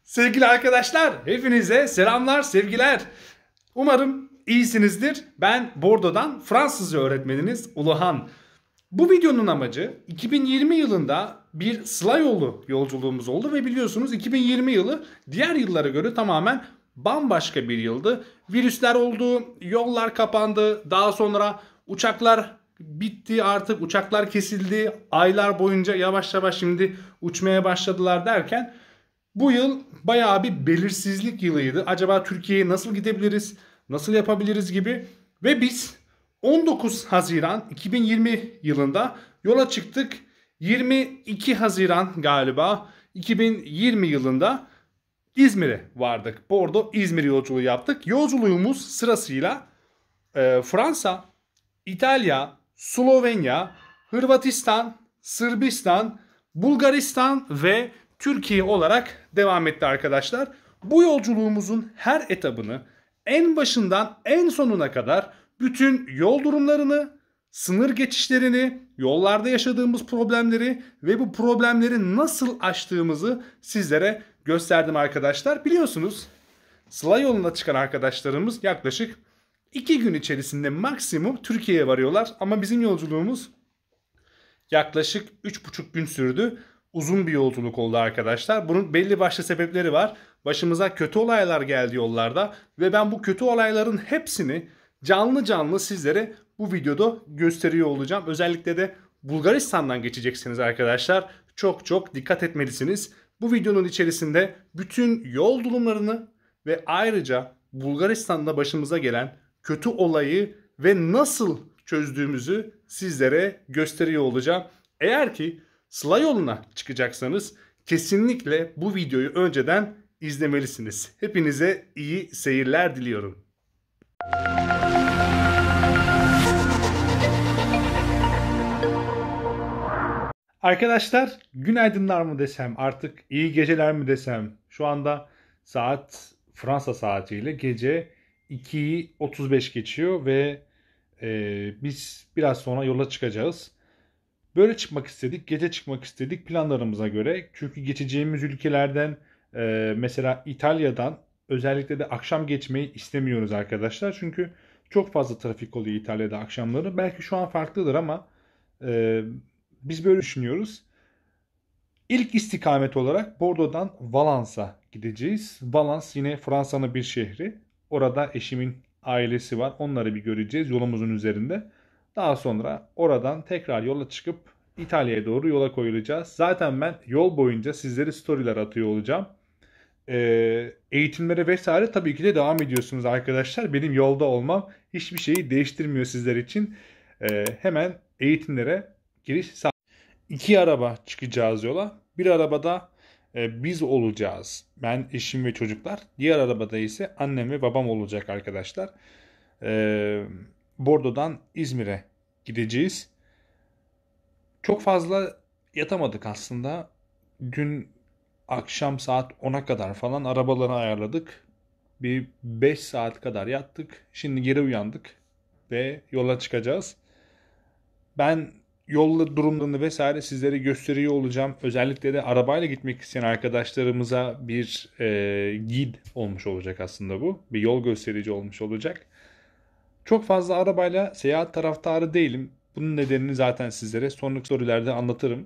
Sevgili arkadaşlar, hepinize selamlar, sevgiler. Umarım iyisinizdir. Ben Bordo'dan Fransızca öğretmeniniz Uluhan. Bu videonun amacı 2020 yılında bir Sıla yolu yolculuğumuz oldu ve biliyorsunuz 2020 yılı diğer yıllara göre tamamen bambaşka bir yıldı. Virüsler oldu, yollar kapandı, daha sonra uçaklar bitti, artık uçaklar kesildi. Aylar boyunca yavaş yavaş şimdi uçmaya başladılar derken bu yıl bayağı bir belirsizlik yılıydı. Acaba Türkiye'ye nasıl gidebiliriz, nasıl yapabiliriz gibi. Ve biz 19 Haziran 2020 yılında yola çıktık. 22 Haziran galiba 2020 yılında İzmir'e vardık. Bordo İzmir yolculuğu yaptık. Yolculuğumuz sırasıyla Fransa, İtalya, Slovenya, Hırvatistan, Sırbistan, Bulgaristan ve Türkiye olarak devam etti arkadaşlar. Bu yolculuğumuzun her etabını en başından en sonuna kadar bütün yol durumlarını, sınır geçişlerini, yollarda yaşadığımız problemleri ve bu problemleri nasıl aştığımızı sizlere gösterdim arkadaşlar. Biliyorsunuz Sıla yoluna çıkan arkadaşlarımız yaklaşık 2 gün içerisinde maksimum Türkiye'ye varıyorlar. Ama bizim yolculuğumuz yaklaşık 3,5 gün sürdü. Uzun bir yolculuk oldu arkadaşlar. Bunun belli başlı sebepleri var. Başımıza kötü olaylar geldi yollarda ve ben bu kötü olayların hepsini canlı canlı sizlere bu videoda gösteriyor olacağım. Özellikle de Bulgaristan'dan geçeceksiniz arkadaşlar. Çok çok dikkat etmelisiniz. Bu videonun içerisinde bütün yol durumlarını ve ayrıca Bulgaristan'da başımıza gelen kötü olayı ve nasıl çözdüğümüzü sizlere gösteriyor olacağım. Eğer ki Sıla yoluna çıkacaksanız kesinlikle bu videoyu önceden izlemelisiniz. Hepinize iyi seyirler diliyorum. Arkadaşlar günaydınlar mı desem, artık iyi geceler mi desem. Şu anda saat Fransa saatiyle gece 2'yi 35 geçiyor ve biz biraz sonra yola çıkacağız. Böyle çıkmak istedik, gece çıkmak istedik planlarımıza göre. Çünkü geçeceğimiz ülkelerden mesela İtalya'dan özellikle de akşam geçmeyi istemiyoruz arkadaşlar. Çünkü çok fazla trafik oluyor İtalya'da akşamları. Belki şu an farklıdır ama biz böyle düşünüyoruz. İlk istikamet olarak Bordo'dan Valence'a gideceğiz. Valence yine Fransa'nın bir şehri. Orada eşimin ailesi var. Onları bir göreceğiz yolumuzun üzerinde. Daha sonra oradan tekrar yola çıkıp İtalya'ya doğru yola koyulacağız. Zaten ben yol boyunca sizlere storyler atıyor olacağım. Eğitimlere vesaire tabii ki de devam ediyorsunuz arkadaşlar. Benim yolda olmam hiçbir şeyi değiştirmiyor sizler için. Hemen eğitimlere giriş sağ. 2 araba çıkacağız yola. Bir arabada biz olacağız. Ben, eşim ve çocuklar. Diğer arabada ise annem ve babam olacak arkadaşlar. Bordo'dan İzmir'e gideceğiz. Çok fazla yatamadık aslında. Dün akşam saat 10'a kadar falan arabaları ayarladık. Bir 5 saat kadar yattık. Şimdi geri uyandık ve yola çıkacağız. Ben yolda durumlarını vesaire sizlere gösteriyor olacağım. Özellikle de arabayla gitmek isteyen arkadaşlarımıza bir guide olmuş olacak aslında bu. Bir yol gösterici olmuş olacak. Çok fazla arabayla seyahat taraftarı değilim. Bunun nedenini zaten sizlere sonraki storylerde anlatırım.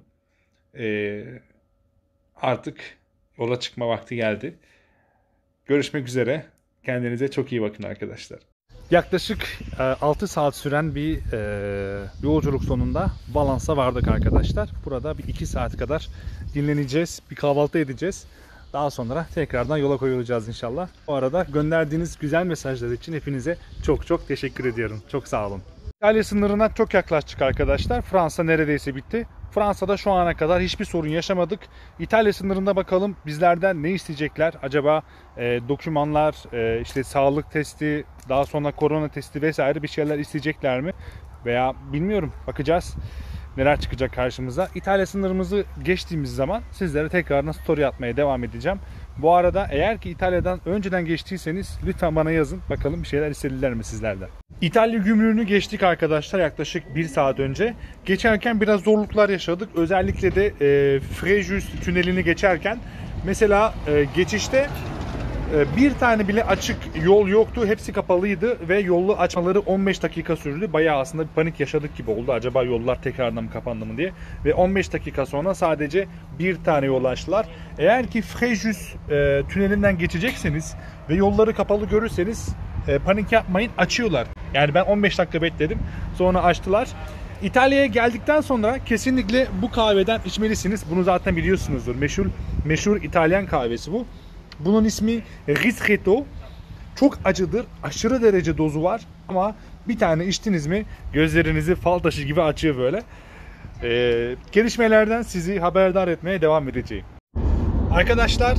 Artık yola çıkma vakti geldi. Görüşmek üzere. Kendinize çok iyi bakın arkadaşlar. Yaklaşık 6 saat süren bir yolculuk sonunda Valence'a vardık arkadaşlar. Burada bir 2 saat kadar dinleneceğiz. Bir kahvaltı edeceğiz. Daha sonra tekrardan yola koyulacağız inşallah. Bu arada gönderdiğiniz güzel mesajlar için hepinize çok çok teşekkür ediyorum. Çok sağ olun. İtalya sınırına çok yaklaştık arkadaşlar. Fransa neredeyse bitti. Fransa'da şu ana kadar hiçbir sorun yaşamadık. İtalya sınırında bakalım bizlerden ne isteyecekler? Acaba dokümanlar, işte sağlık testi, daha sonra korona testi vesaire bir şeyler isteyecekler mi? Veya bilmiyorum. Bakacağız neler çıkacak karşımıza. İtalya sınırımızı geçtiğimiz zaman sizlere tekrardan story atmaya devam edeceğim. Bu arada eğer ki İtalya'dan önceden geçtiyseniz lütfen bana yazın. Bakalım bir şeyler istediler mi sizlerden. İtalya gümrüğünü geçtik arkadaşlar yaklaşık 1 saat önce. Geçerken biraz zorluklar yaşadık. Özellikle de Frejus tünelini geçerken Mesela geçişte bir tane bile açık yol yoktu. Hepsi kapalıydı ve yolu açmaları 15 dakika sürdü. Bayağı aslında bir panik yaşadık gibi oldu. Acaba yollar tekrardan mı kapandı mı diye. Ve 15 dakika sonra sadece bir tane yol açtılar. Eğer ki Frejus tünelinden geçecekseniz ve yolları kapalı görürseniz panik yapmayın, açıyorlar. Yani ben 15 dakika bekledim. Sonra açtılar. İtalya'ya geldikten sonra kesinlikle bu kahveden içmelisiniz. Bunu zaten biliyorsunuzdur. Meşhur İtalyan kahvesi bu. Bunun ismi Ristretto. Çok acıdır. Aşırı derece dozu var. Ama bir tane içtiniz mi gözlerinizi fal taşı gibi açıyor böyle. Gelişmelerden sizi haberdar etmeye devam edeceğim. Arkadaşlar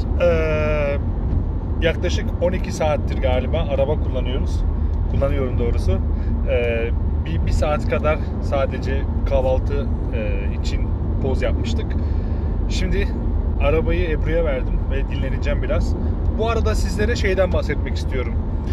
yaklaşık 12 saattir galiba araba kullanıyorum doğrusu. Bir saat kadar sadece kahvaltı için poz yapmıştık. Şimdi arabayı Ebru'ya verdim ve dinleneceğim biraz. Bu arada sizlere şeyden bahsetmek istiyorum.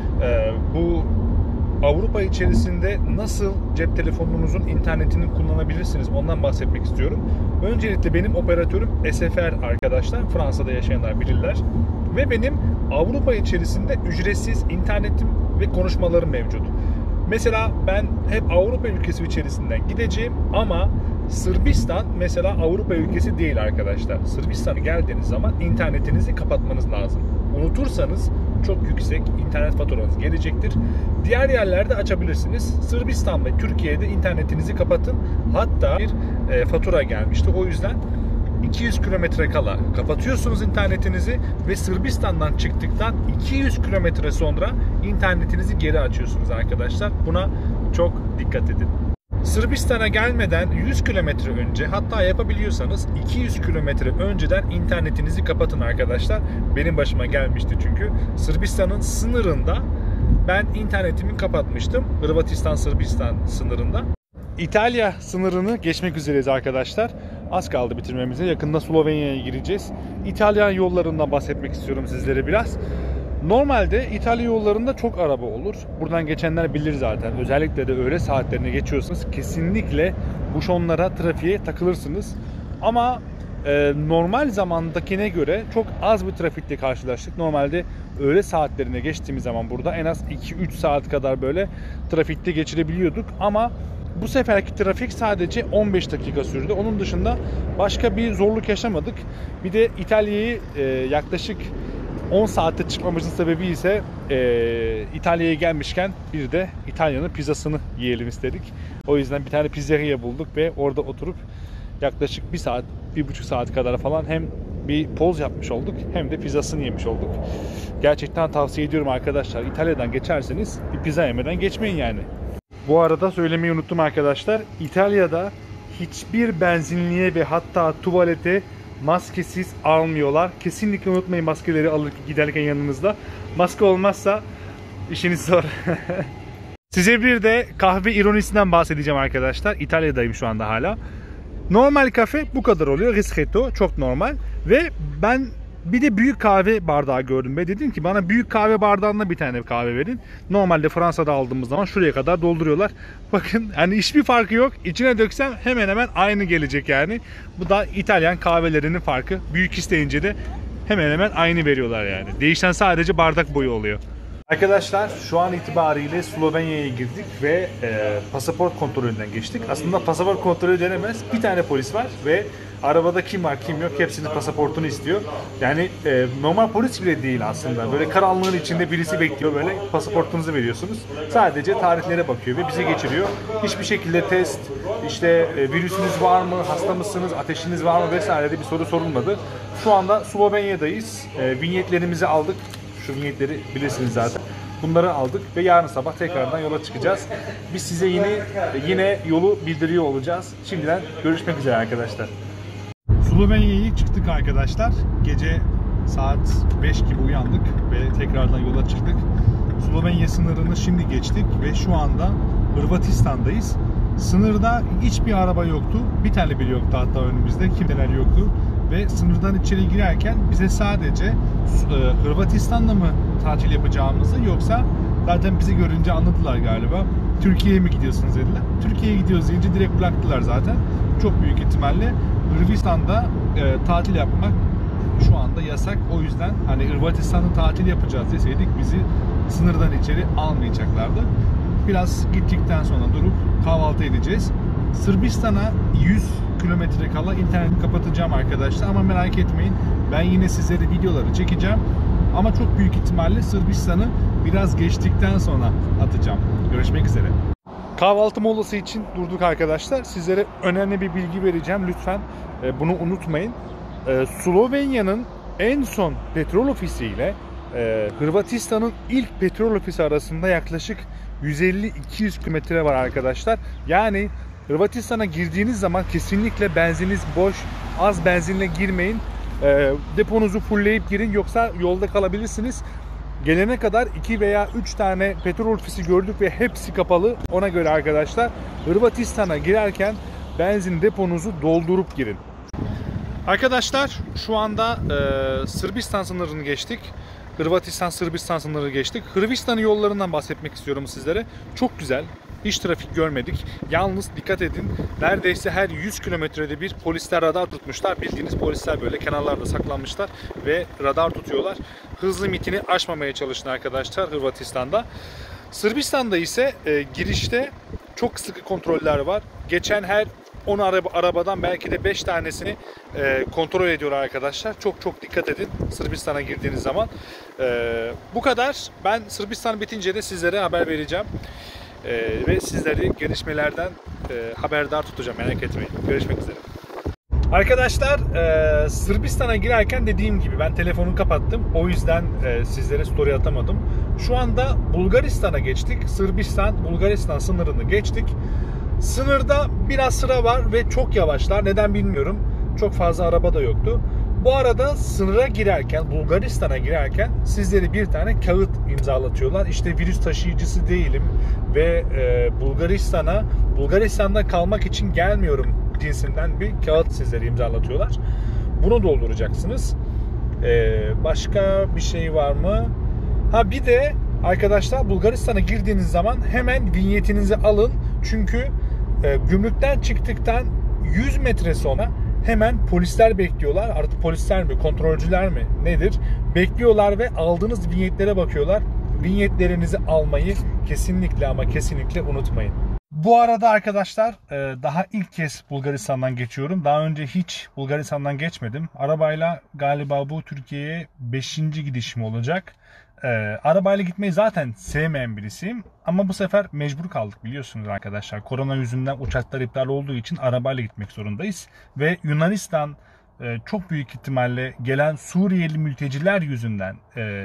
Bu Avrupa içerisinde nasıl cep telefonunuzun internetini kullanabilirsiniz ondan bahsetmek istiyorum. Öncelikle benim operatörüm SFR arkadaşlar. Fransa'da yaşayanlar bilirler. Ve benim Avrupa içerisinde ücretsiz internetim ve konuşmalarım mevcut. Mesela ben hep Avrupa ülkesi içerisinden gideceğim ama Sırbistan mesela Avrupa ülkesi değil arkadaşlar. Sırbistan'a geldiğiniz zaman internetinizi kapatmanız lazım. Unutursanız çok yüksek internet faturanız gelecektir. Diğer yerlerde açabilirsiniz. Sırbistan ve Türkiye'de internetinizi kapatın. Hatta bir fatura gelmişti. O yüzden 200 kilometre kala kapatıyorsunuz internetinizi ve Sırbistan'dan çıktıktan 200 kilometre sonra internetinizi geri açıyorsunuz arkadaşlar. Buna çok dikkat edin. Sırbistan'a gelmeden 100 kilometre önce, hatta yapabiliyorsanız 200 kilometre önceden internetinizi kapatın arkadaşlar. Benim başıma gelmişti çünkü. Sırbistan'ın sınırında ben internetimi kapatmıştım. Hırvatistan-Sırbistan sınırında. İtalya sınırını geçmek üzereyiz arkadaşlar. Az kaldı bitirmemize. Yakında Slovenya'ya gireceğiz. İtalyan yollarından bahsetmek istiyorum sizlere biraz. Normalde İtalya yollarında çok araba olur. Buradan geçenler bilir zaten. Özellikle de öğle saatlerine geçiyorsanız kesinlikle buşonlara, trafiğe takılırsınız. Ama normal zamandakine göre çok az bir trafikle karşılaştık. Normalde öğle saatlerine geçtiğimiz zaman burada en az 2-3 saat kadar böyle trafikte geçirebiliyorduk. Ama bu seferki trafik sadece 15 dakika sürdü. Onun dışında başka bir zorluk yaşamadık. Bir de İtalya'yı yaklaşık 10 saatte çıkmamızın sebebi ise İtalya'ya gelmişken bir de İtalya'nın pizzasını yiyelim istedik. O yüzden bir tane pizzeria bulduk ve orada oturup yaklaşık 1 saat, 1,5 saat kadar falan hem bir poz yapmış olduk hem de pizzasını yemiş olduk. Gerçekten tavsiye ediyorum arkadaşlar. İtalya'dan geçerseniz bir pizza yemeden geçmeyin yani. Bu arada söylemeyi unuttum arkadaşlar. İtalya'da hiçbir benzinliğe ve hatta tuvalete maskesiz almıyorlar. Kesinlikle unutmayın maskeleri alır giderken yanınızda. Maske olmazsa işiniz zor. Size bir de kahve ironisinden bahsedeceğim arkadaşlar. İtalya'dayım şu anda hala. Normal kafe bu kadar oluyor. Ristretto çok normal. Ve ben bir de büyük kahve bardağı gördüm ve dedim ki bana büyük kahve bardağında bir tane kahve verin. Normalde Fransa'da aldığımız zaman şuraya kadar dolduruyorlar. Bakın yani hiçbir farkı yok. İçine döksem hemen hemen aynı gelecek yani. Bu da İtalyan kahvelerinin farkı. Büyük isteyince de hemen hemen aynı veriyorlar yani. Değişen sadece bardak boyu oluyor. Arkadaşlar şu an itibariyle Slovenya'ya girdik ve pasaport kontrolünden geçtik. Aslında pasaport kontrolü denemez. Bir tane polis var ve arabada kim var kim yok hepsinin pasaportunu istiyor. Yani normal polis bile değil aslında. Böyle karanlığın içinde birisi bekliyor, böyle pasaportunuzu veriyorsunuz. Sadece tarihlere bakıyor ve bize geçiriyor. Hiçbir şekilde test, işte virüsünüz var mı, hasta mısınız, ateşiniz var mı vesaire de bir soru sorulmadı. Şu anda Slovenya'dayız. Vinyetlerimizi aldık. Şu vinyetleri bilirsiniz zaten. Bunları aldık ve yarın sabah tekrardan yola çıkacağız. Biz size yine yolu bildiriyor olacağız. Şimdiden görüşmek üzere arkadaşlar. Slovenya'ya çıktık arkadaşlar. Gece saat 5 gibi uyandık ve tekrardan yola çıktık. Slovenya sınırını şimdi geçtik ve şu anda Hırvatistan'dayız. Sınırda hiçbir araba yoktu. Bir tane bile yoktu hatta önümüzde. Kimseler yoktu. Ve sınırdan içeri girerken bize sadece Hırvatistan'da mı tatil yapacağımızı, yoksa zaten bizi görünce anladılar galiba. Türkiye'ye mi gidiyorsunuz dediler. Türkiye'ye gidiyoruz deyince direkt bıraktılar zaten. Çok büyük ihtimalle Hırvatistan'da tatil yapmak şu anda yasak. O yüzden hani Hırvatistan'da tatil yapacağız deseydik bizi sınırdan içeri almayacaklardı. Biraz gittikten sonra durup kahvaltı edeceğiz. Sırbistan'a 100 kilometre kala interneti kapatacağım arkadaşlar, ama merak etmeyin, ben yine sizlere videoları çekeceğim. Ama çok büyük ihtimalle Sırbistan'ı biraz geçtikten sonra atacağım. Görüşmek üzere. Kahvaltı molası için durduk arkadaşlar. Sizlere önemli bir bilgi vereceğim. Lütfen bunu unutmayın. Slovenya'nın en son petrol ofisi ile Hırvatistan'ın ilk petrol ofisi arasında yaklaşık 150-200 kilometre var arkadaşlar. Yani Hırvatistan'a girdiğiniz zaman kesinlikle benziniz boş, az benzinle girmeyin. Deponuzu fullleyip girin, yoksa yolda kalabilirsiniz. Gelene kadar 2 veya 3 tane petrol ofisi gördük ve hepsi kapalı. Ona göre arkadaşlar Hırvatistan'a girerken benzin deponuzu doldurup girin. Arkadaşlar şu anda Sırbistan sınırını geçtik. Hırvatistan-Sırbistan sınırını geçtik. Hırvatistan'ın yollarından bahsetmek istiyorum sizlere. Çok güzel. Hiç trafik görmedik. Yalnız dikkat edin, neredeyse her 100 kilometrede bir polisler radar tutmuşlar. Bildiğiniz polisler böyle kenarlarda saklanmışlar ve radar tutuyorlar. Hız limitini aşmamaya çalışın arkadaşlar Hırvatistan'da. Sırbistan'da ise girişte çok sıkı kontroller var. Geçen her 10 arabadan belki de 5 tanesini kontrol ediyor arkadaşlar. Çok dikkat edin Sırbistan'a girdiğiniz zaman. Bu kadar. Ben Sırbistan bitince de sizlere haber vereceğim. Ve sizleri gelişmelerden haberdar tutacağım. Merak etmeyin. Görüşmek üzere. Arkadaşlar Sırbistan'a girerken dediğim gibi ben telefonu kapattım. O yüzden sizlere story atamadım. Şu anda Bulgaristan'a geçtik. Sırbistan-Bulgaristan sınırını geçtik. Sınırda biraz sıra var ve çok yavaşlar. Neden bilmiyorum. Çok fazla araba da yoktu. Bu arada sınıra girerken, Bulgaristan'a girerken sizlere bir tane kağıt imzalatıyorlar. İşte virüs taşıyıcısı değilim ve Bulgaristan'da kalmak için gelmiyorum cinsinden bir kağıt sizlere imzalatıyorlar. Bunu dolduracaksınız. Başka bir şey var mı? Bir de arkadaşlar Bulgaristan'a girdiğiniz zaman hemen vinyetinizi alın. Çünkü gümrükten çıktıktan 100 metre sonra hemen polisler bekliyorlar. Artık polisler mi, kontrolcüler mi nedir? Bekliyorlar ve aldığınız vinyetlere bakıyorlar. Vinyetlerinizi almayı kesinlikle ama kesinlikle unutmayın. Bu arada arkadaşlar daha ilk kez Bulgaristan'dan geçiyorum. Daha önce hiç Bulgaristan'dan geçmedim. Arabayla galiba bu Türkiye'ye 5. gidişim olacak. Arabayla gitmeyi zaten sevmeyen birisiyim. Ama bu sefer mecbur kaldık biliyorsunuz arkadaşlar. Korona yüzünden uçaklar iptal olduğu için arabayla gitmek zorundayız. Ve Yunanistan çok büyük ihtimalle gelen Suriyeli mülteciler yüzünden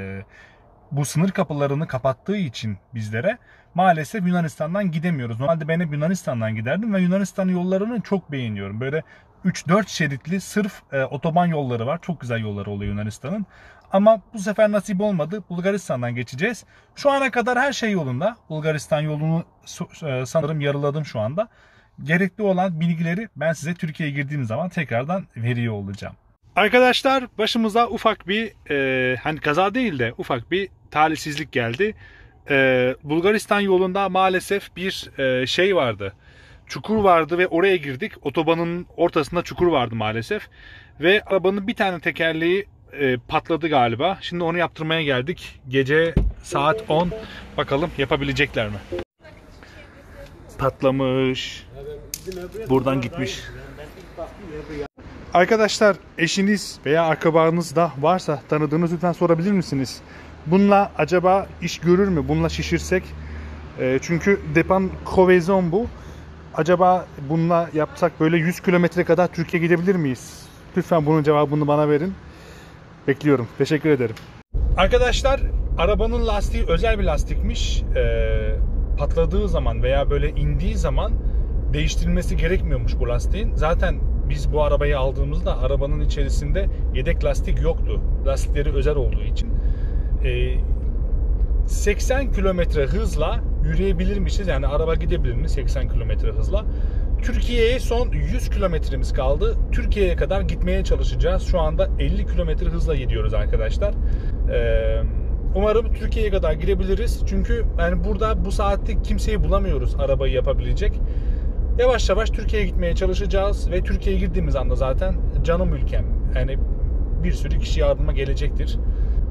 bu sınır kapılarını kapattığı için bizlere maalesef Yunanistan'dan gidemiyoruz. Normalde ben hep Yunanistan'dan giderdim ve Yunanistan yollarını çok beğeniyorum. Böyle 3-4 şeritli sırf otoban yolları var. Çok güzel yolları oluyor Yunanistan'ın. Ama bu sefer nasip olmadı. Bulgaristan'dan geçeceğiz. Şu ana kadar her şey yolunda. Bulgaristan yolunu sanırım yarıladım şu anda. Gerekli olan bilgileri ben size Türkiye'ye girdiğim zaman tekrardan veriyor olacağım. Arkadaşlar başımıza ufak bir hani kaza değil de ufak bir talihsizlik geldi. Bulgaristan yolunda maalesef bir şey vardı. Çukur vardı ve oraya girdik. Otobanın ortasında çukur vardı maalesef. Ve arabanın bir tane tekerleği patladı galiba. Şimdi onu yaptırmaya geldik. Gece saat 10. Bakalım yapabilecekler mi? Patlamış. Buradan gitmiş. Arkadaşlar eşiniz veya akrabanız da varsa tanıdığınız lütfen sorabilir misiniz? Bununla acaba iş görür mü? Bununla şişirsek. Çünkü depan kovezon bu. Acaba bununla yapsak böyle 100 kilometre kadar Türkiye gidebilir miyiz? Lütfen bunun cevabını bana verin. Bekliyorum. Teşekkür ederim. Arkadaşlar arabanın lastiği özel bir lastikmiş. Patladığı zaman veya böyle indiği zaman değiştirilmesi gerekmiyormuş bu lastiğin. Zaten biz bu arabayı aldığımızda arabanın içerisinde yedek lastik yoktu. Lastikleri özel olduğu için. 80 kilometre hızla yürüyebilirmişiz. Yani araba gidebilir mi 80 kilometre hızla? Türkiye'ye son 100 kilometremiz kaldı. Türkiye'ye kadar gitmeye çalışacağız. Şu anda 50 kilometre hızla gidiyoruz arkadaşlar. Umarım Türkiye'ye kadar girebiliriz. Çünkü yani burada bu saatte kimseyi bulamıyoruz arabayı yapabilecek. Yavaş yavaş Türkiye'ye gitmeye çalışacağız ve Türkiye'ye girdiğimiz anda zaten canım ülkem. Yani bir sürü kişi yardıma gelecektir.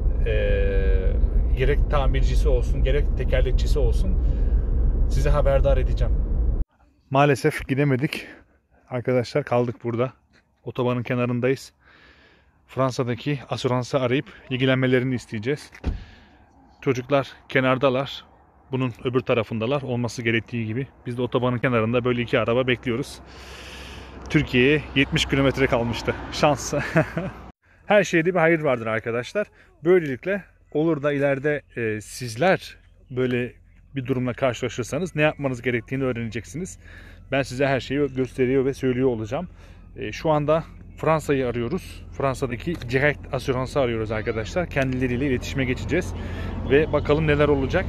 Gerek tamircisi olsun, gerek tekerlekçisi olsun, size haberdar edeceğim. Maalesef gidemedik. Arkadaşlar kaldık burada. Otobanın kenarındayız. Fransa'daki asuransı arayıp ilgilenmelerini isteyeceğiz. Çocuklar kenardalar. Bunun öbür tarafındalar. Olması gerektiği gibi. Biz de otobanın kenarında böyle iki araba bekliyoruz. Türkiye'ye 70 kilometre kalmıştı. Şans. Her şeyde bir hayır vardır arkadaşlar. Böylelikle olur da ileride sizler böyle bir durumla karşılaşırsanız ne yapmanız gerektiğini öğreneceksiniz. Ben size her şeyi gösteriyor ve söylüyor olacağım. Şu anda Fransa'yı arıyoruz. Fransa'daki Direct Assurance'ı arıyoruz arkadaşlar. Kendileriyle iletişime geçeceğiz. Ve bakalım neler olacak.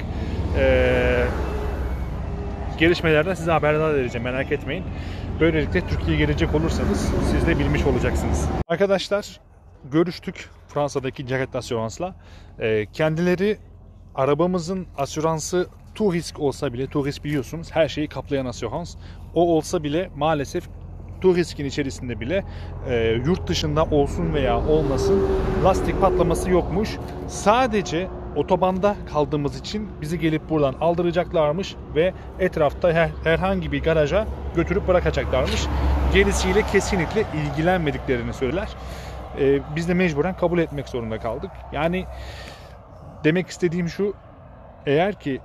Gelişmelerden size haberdar edeceğim. Merak etmeyin. Böylelikle Türkiye'ye gelecek olursanız siz de bilmiş olacaksınız. Arkadaşlar görüştük Fransa'daki Direct Assurance'la. Kendileri arabamızın asüransı Tourisk olsa bile, Tourisk biliyorsunuz her şeyi kaplayan asürans. O olsa bile maalesef Tourisk'in içerisinde bile yurt dışında olsun veya olmasın lastik patlaması yokmuş. Sadece otobanda kaldığımız için bizi gelip buradan aldıracaklarmış ve etrafta herhangi bir garaja götürüp bırakacaklarmış. Gerisiyle kesinlikle ilgilenmediklerini söyler. Biz de mecburen kabul etmek zorunda kaldık. Yani demek istediğim şu, eğer ki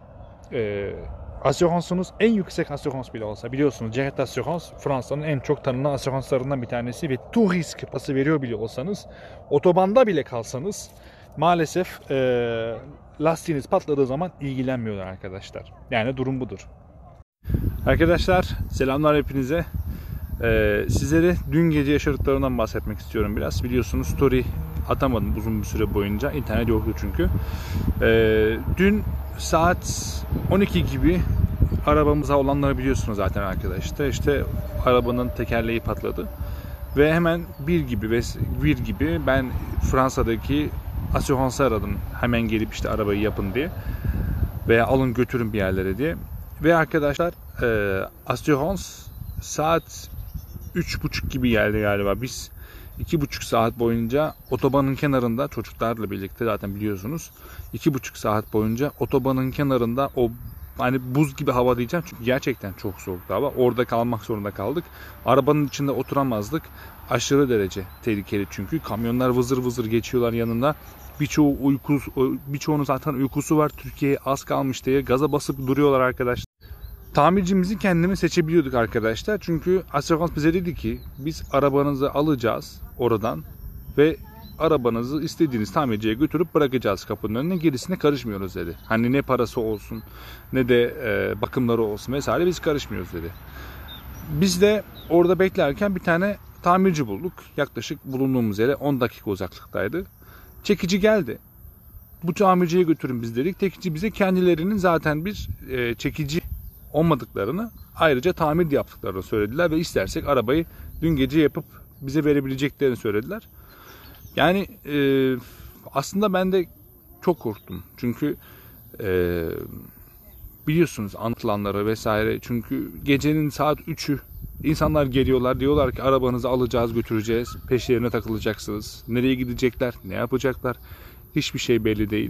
asüransınız en yüksek asürans bile olsa, biliyorsunuz Direct Assurance Fransa'nın en çok tanınan asüranslarından bir tanesi ve Tourisk pası veriyor bile olsanız, otobanda bile kalsanız maalesef lastiğiniz patladığı zaman ilgilenmiyorlar arkadaşlar. Yani durum budur. Arkadaşlar selamlar hepinize. Sizlere dün gece yaşadıklarımdan bahsetmek istiyorum biraz. Biliyorsunuz story atamadım uzun bir süre boyunca. İnternet yoktu çünkü. Dün saat 12 gibi arabamıza olanları biliyorsunuz zaten arkadaşlar. İşte arabanın tekerleği patladı. Ve hemen bir gibi ben Fransa'daki asüransı aradım. Hemen gelip işte arabayı yapın diye. Veya alın götürün bir yerlere diye. Ve arkadaşlar asürans saat 3.30 gibi geldi galiba. Biz 2,5 saat boyunca otobanın kenarında çocuklarla birlikte zaten biliyorsunuz 2,5 saat boyunca otobanın kenarında o hani buz gibi hava diyeceğim çünkü gerçekten çok soğuktu hava. Orada kalmak zorunda kaldık. Arabanın içinde oturamazdık. Aşırı derece tehlikeli çünkü kamyonlar vızır vızır geçiyorlar yanında. Birçoğunun zaten uykusu var. Türkiye'ye az kalmış diye gaza basıp duruyorlar arkadaşlar. Tamircimizi kendimiz seçebiliyorduk arkadaşlar. Çünkü asürans bize dedi ki biz arabanızı alacağız oradan ve arabanızı istediğiniz tamirciye götürüp bırakacağız kapının önüne, gerisine karışmıyoruz dedi. Hani ne parası olsun ne de bakımları olsun vesaire biz karışmıyoruz dedi. Biz de orada beklerken bir tane tamirci bulduk. Yaklaşık bulunduğumuz yere 10 dakika uzaklıktaydı. Çekici geldi. Bu tamirciye götürün biz dedik. Çekici bize kendilerinin zaten bir çekici olmadıklarını, ayrıca tamir yaptıklarını söylediler ve istersek arabayı dün gece yapıp bize verebileceklerini söylediler. Yani aslında ben de çok korktum. Çünkü biliyorsunuz anlatılanları vesaire. Çünkü gecenin saat 3'ü insanlar geliyorlar, diyorlar ki arabanızı alacağız, götüreceğiz. Peşlerine takılacaksınız. Nereye gidecekler, ne yapacaklar? Hiçbir şey belli değil.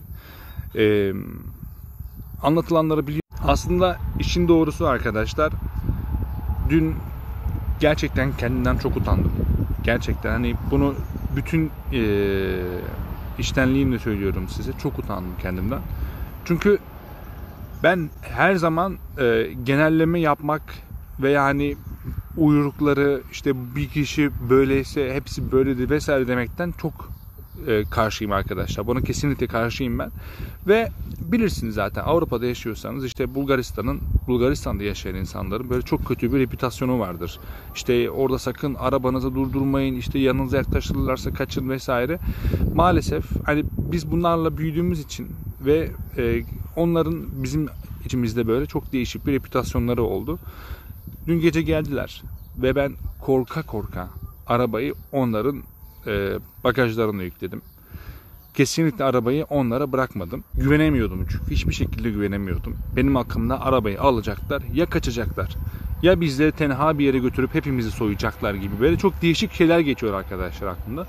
Anlatılanları biliyorsunuz. Aslında işin doğrusu arkadaşlar, dün gerçekten kendimden çok utandım. Gerçekten hani bunu bütün içtenliğimle söylüyorum size. Çok utandım kendimden. Çünkü ben her zaman genelleme yapmak ve yani uyrukları işte bir kişi böyleyse hepsi böyledir vesaire demekten çok karşıyım arkadaşlar. Buna kesinlikle karşıyım ben. Ve bilirsiniz zaten Avrupa'da yaşıyorsanız işte Bulgaristan'da yaşayan insanların böyle çok kötü bir reputasyonu vardır. İşte orada sakın arabanızı durdurmayın, işte yanınıza yaklaşırlarsa kaçın vesaire. Maalesef hani biz bunlarla büyüdüğümüz için ve onların bizim içimizde böyle çok değişik bir reputasyonları oldu. Dün gece geldiler ve ben korka korka arabayı onların bagajlarına yükledim. kesinlikle arabayı onlara bırakmadım. Güvenemiyordum çünkü hiçbir şekilde güvenemiyordum. Benim aklımda arabayı alacaklar ya kaçacaklar ya bizleri tenha bir yere götürüp hepimizi soyacaklar gibi böyle çok değişik şeyler geçiyor arkadaşlar aklımda.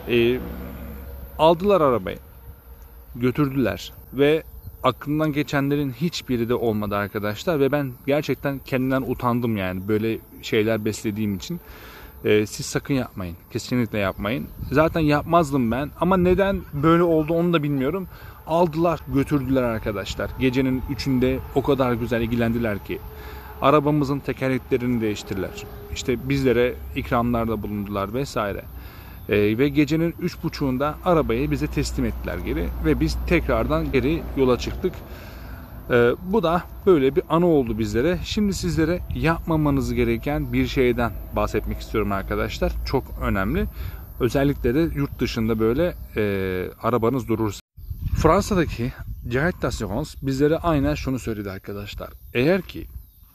Aldılar arabayı, götürdüler ve aklımdan geçenlerin hiçbiri de olmadı arkadaşlar ve ben gerçekten kendimden utandım yani böyle şeyler beslediğim için. Siz sakın yapmayın. Kesinlikle yapmayın. Zaten yapmazdım ben ama neden böyle oldu onu da bilmiyorum. Aldılar, götürdüler arkadaşlar. Gecenin 3'ünde o kadar güzel ilgilendiler ki. Arabamızın tekerleklerini değiştirdiler. İşte bizlere ikramlarda bulundular vesaire. Ve gecenin 3.30'unda arabayı bize teslim ettiler geri. Ve biz tekrardan geri yola çıktık. Bu da böyle bir anı oldu bizlere. Şimdi sizlere yapmamanız gereken bir şeyden bahsetmek istiyorum arkadaşlar. Çok önemli. Özellikle de yurt dışında böyle arabanız durursa. Fransa'daki Direct Assurance bizlere aynen şunu söyledi arkadaşlar. Eğer ki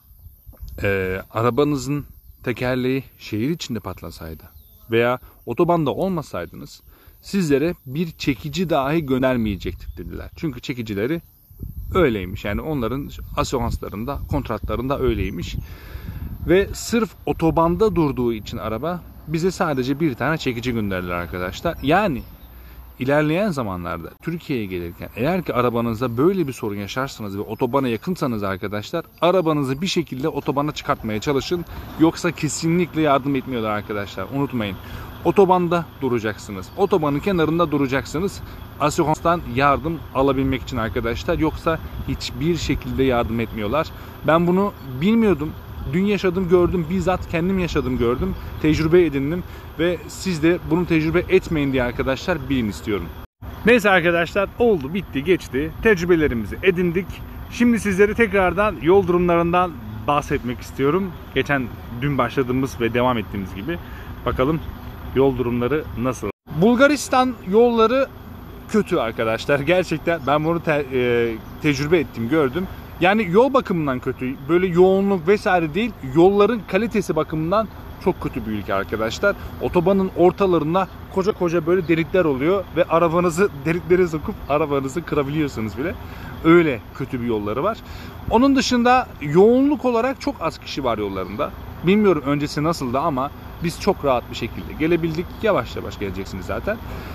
arabanızın tekerleği şehir içinde patlasaydı veya otobanda olmasaydınız sizlere bir çekici dahi göndermeyecektik dediler. Çünkü çekicileri öyleymiş. Yani onların asuranslarında, kontratlarında öyleymiş. Ve sırf otobanda durduğu için araba bize sadece bir tane çekici gönderdiler arkadaşlar. Yani ilerleyen zamanlarda Türkiye'ye gelirken eğer ki arabanızda böyle bir sorun yaşarsanız ve otobana yakınsanız arkadaşlar arabanızı bir şekilde otobana çıkartmaya çalışın. Yoksa kesinlikle yardım etmiyorlar arkadaşlar. Unutmayın. Otobanda duracaksınız. Otobanın kenarında duracaksınız. Asuranstan yardım alabilmek için arkadaşlar. Yoksa hiçbir şekilde yardım etmiyorlar. Ben bunu bilmiyordum. Dün yaşadım, gördüm. Bizzat kendim yaşadım, gördüm. Tecrübe edindim. Ve siz de bunu tecrübe etmeyin diye arkadaşlar bilin istiyorum. Neyse arkadaşlar oldu, bitti, geçti. Tecrübelerimizi edindik. Şimdi sizlere tekrardan yol durumlarından bahsetmek istiyorum. Dün başladığımız ve devam ettiğimiz gibi. Bakalım yol durumları nasıl? Bulgaristan yolları kötü arkadaşlar. Gerçekten ben bunu tecrübe ettim, gördüm. Yani yol bakımından kötü. Böyle yoğunluk vesaire değil. Yolların kalitesi bakımından çok kötü bir ülke arkadaşlar. Otobanın ortalarında koca koca böyle delikler oluyor ve arabanızı deliklere sokup arabanızı kırabiliyorsunuz bile. Öyle kötü bir yolları var. Onun dışında yoğunluk olarak çok az kişi var yollarında. Bilmiyorum öncesi nasıldı ama biz çok rahat bir şekilde gelebildik. Yavaş yavaş geleceksiniz zaten.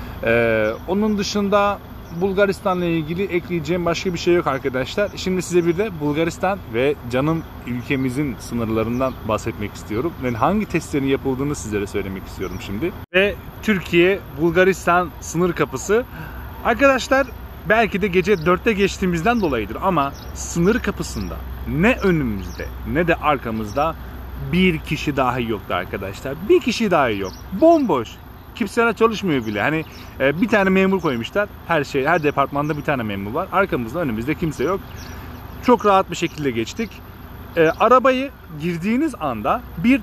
Onun dışında Bulgaristan'la ilgili ekleyeceğim başka bir şey yok arkadaşlar. Şimdi size bir de Bulgaristan ve canım ülkemizin sınırlarından bahsetmek istiyorum. Yani hangi testlerin yapıldığını sizlere söylemek istiyorum şimdi. Ve Türkiye-Bulgaristan sınır kapısı. Arkadaşlar belki de gece 4'te geçtiğimizden dolayıdır ama sınır kapısında ne önümüzde ne de arkamızda bir kişi dahi yoktu arkadaşlar. Bir kişi dahi yok. Bomboş. Kimseler çalışmıyor bile. Hani bir tane memur koymuşlar. Her departmanda bir tane memur var. Arkamızda, önümüzde kimse yok. Çok rahat bir şekilde geçtik. Arabayı girdiğiniz anda bir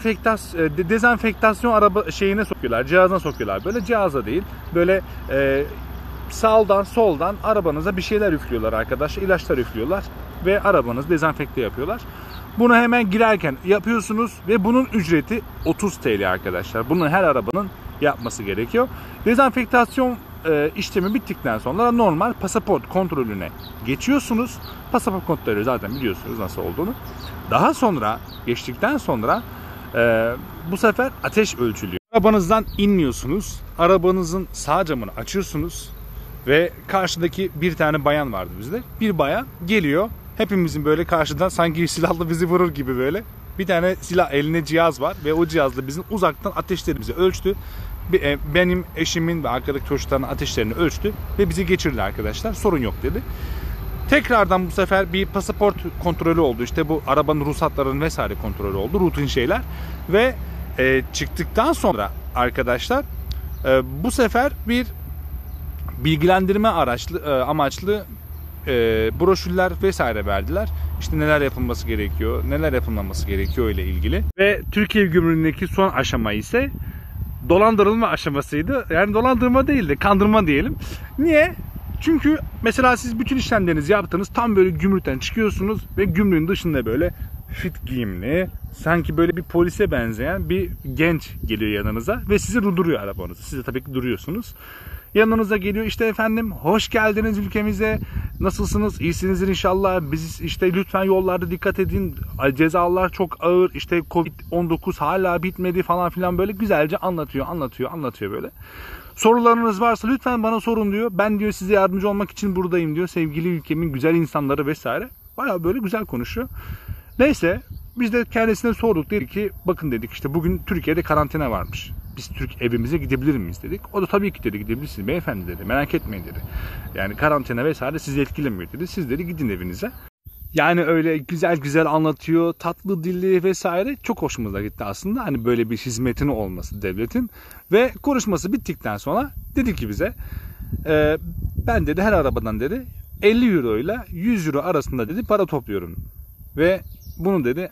dezenfektasyon araba şeyine sokuyorlar. Cihazına sokuyorlar. Böyle cihaza değil. Böyle sağdan soldan arabanıza bir şeyler üflüyorlar arkadaşlar. İlaçlar üflüyorlar ve arabanızı dezenfekte yapıyorlar. Bunu hemen girerken yapıyorsunuz ve bunun ücreti 30 TL arkadaşlar. Bunu her arabanın yapması gerekiyor. Dezenfektasyon işlemi bittikten sonra normal pasaport kontrolüne geçiyorsunuz. Pasaport kontrolü zaten biliyorsunuz nasıl olduğunu. Daha sonra geçtikten sonra bu sefer ateş ölçülüyor. Arabanızdan inmiyorsunuz. Arabanızın sağ camını açıyorsunuz ve karşıdaki bir tane bayan vardı bizde. Bir bayan geliyor. Hepimizin böyle karşıdan sanki silahla bizi vurur gibi böyle. Bir tane silah eline cihaz var ve o cihazla bizim uzaktan ateşlerimizi ölçtü. Benim eşimin ve arkadaki çocukların ateşlerini ölçtü ve bizi geçirdi arkadaşlar. Sorun yok dedi. Tekrardan bu sefer bir pasaport kontrolü oldu. İşte bu arabanın ruhsatlarının vesaire kontrolü oldu. Rutin şeyler. Ve çıktıktan sonra arkadaşlar bu sefer bir bilgilendirme amaçlı broşürler vesaire verdiler. İşte neler yapılması gerekiyor, neler yapılmaması gerekiyor ile ilgili. Ve Türkiye Gümrüğü'ndeki son aşama ise dolandırılma aşamasıydı. Yani dolandırma değil de kandırma diyelim. Niye? Çünkü mesela siz bütün işlemlerinizi yaptınız. Tam böyle gümrükten çıkıyorsunuz ve gümrüğün dışında böyle fit giyimli, sanki böyle bir polise benzeyen bir genç geliyor yanınıza ve sizi durduruyor arabanızı. Siz de tabii ki duruyorsunuz. Yanınıza geliyor, işte efendim hoş geldiniz ülkemize, nasılsınız, iyisinizdir inşallah, biz işte lütfen yollarda dikkat edin, cezalar çok ağır, işte Covid-19 hala bitmedi falan filan, böyle güzelce anlatıyor böyle. Sorularınız varsa lütfen bana sorun diyor. Ben diyor size yardımcı olmak için buradayım diyor. Sevgili ülkemin güzel insanları vesaire. Bayağı böyle güzel konuşuyor. Neyse biz de kendisine sorduk. Dedik ki bakın dedik, işte bugün Türkiye'de karantina varmış. Biz Türk evimize gidebilir miyiz dedik. O da tabii ki dedi, gidebilirsiniz beyefendi dedi. Merak etmeyin dedi. Yani karantina vesaire sizi etkilemiyor dedi. Siz dedi gidin evinize. Yani öyle güzel anlatıyor, tatlı dilli vesaire, çok hoşumuza gitti aslında. Hani böyle bir hizmetin olması devletin. Ve konuşması bittikten sonra dedi ki bize, ben dedi her arabadan dedi 50 euro ile 100 euro arasında dedi para topluyorum. Ve bunu dedi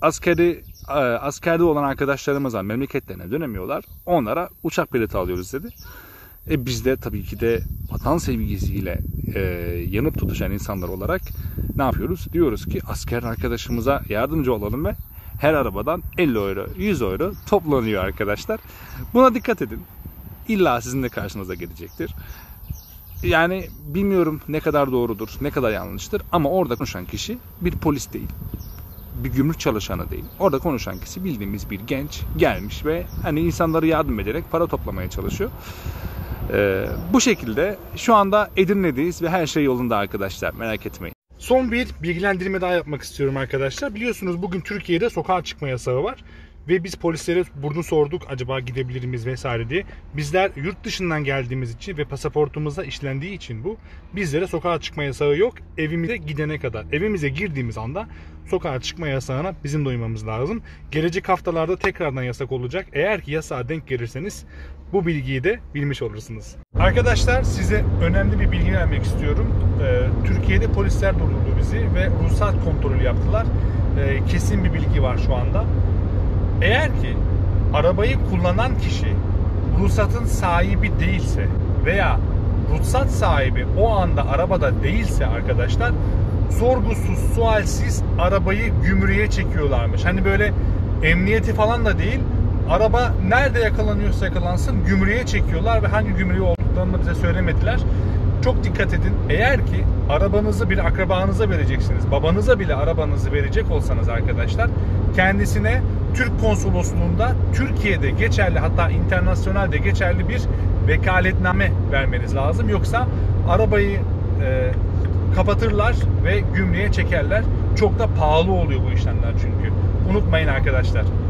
askerde olan arkadaşlarımız var, memleketlerine dönemiyorlar. Onlara uçak bileti alıyoruz dedi. Biz de tabii ki de vatan sevgisiyle yanıp tutuşan insanlar olarak ne yapıyoruz? Diyoruz ki asker arkadaşımıza yardımcı olalım ve her arabadan 50 euro, 100 euro toplanıyor arkadaşlar. Buna dikkat edin. İlla sizin de karşınıza gelecektir. Yani bilmiyorum ne kadar doğrudur, ne kadar yanlıştır ama orada konuşan kişi bir polis değil. Bir gümrük çalışanı değil. Orada konuşan kişi bildiğimiz bir genç gelmiş ve hani insanlara yardım ederek para toplamaya çalışıyor. Bu şekilde şu anda Edirne'deyiz ve her şey yolunda arkadaşlar, merak etmeyin. Son bir bilgilendirme daha yapmak istiyorum arkadaşlar. Biliyorsunuz bugün Türkiye'de sokağa çıkma yasağı var. Ve biz polislere bunu sorduk, acaba gidebilir miyiz vesaire diye. Bizler yurt dışından geldiğimiz için ve pasaportumuzda işlendiği için bu, bizlere sokağa çıkma yasağı yok. Evimize gidene kadar, evimize girdiğimiz anda sokağa çıkma yasağına bizim de uymamız lazım. Gelecek haftalarda tekrardan yasak olacak. Eğer ki yasağa denk gelirseniz bu bilgiyi de bilmiş olursunuz. Arkadaşlar size önemli bir bilgi vermek istiyorum. Türkiye'de polisler durdurdu bizi ve ruhsat kontrolü yaptılar. Kesin bir bilgi var şu anda. Eğer ki arabayı kullanan kişi ruhsatın sahibi değilse veya ruhsat sahibi o anda arabada değilse arkadaşlar, sorgusuz sualsiz arabayı gümrüğe çekiyorlarmış. Hani böyle emniyeti falan da değil, araba nerede yakalanıyorsa yakalansın gümrüğe çekiyorlar ve hangi gümrüğü olduklarını da bize söylemediler. Çok dikkat edin. Eğer ki arabanızı bir akrabanıza vereceksiniz, babanıza bile arabanızı verecek olsanız arkadaşlar, kendisine Türk konsolosluğunda Türkiye'de geçerli, hatta internasyonelde geçerli bir vekaletname vermeniz lazım. Yoksa arabayı kapatırlar ve gümrüğe çekerler. Çok da pahalı oluyor bu işlemler çünkü. Unutmayın arkadaşlar.